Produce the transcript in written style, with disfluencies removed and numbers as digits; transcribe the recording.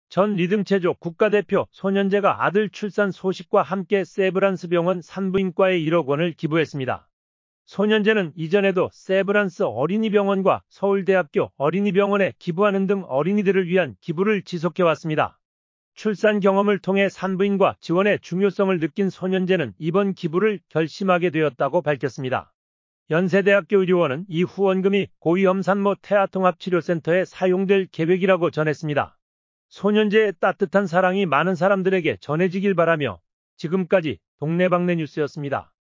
전 리듬체조 국가대표 손현재가 아들 출산 소식과 함께 세브란스 병원 산부인과에 1억 원을 기부했습니다. 손현재는 이전에도 세브란스 어린이병원과 서울대학교 어린이병원에 기부하는 등 어린이들을 위한 기부를 지속해왔습니다. 출산 경험을 통해 산부인과 지원의 중요성을 느낀 손현재는 이번 기부를 결심하게 되었다고 밝혔습니다. 연세대학교 의료원은 이 후원금이 고위험산모 태아통합치료센터에 사용될 계획이라고 전했습니다. 손현재의 따뜻한 사랑이 많은 사람들에게 전해지길 바라며 지금까지 동네방네 뉴스였습니다.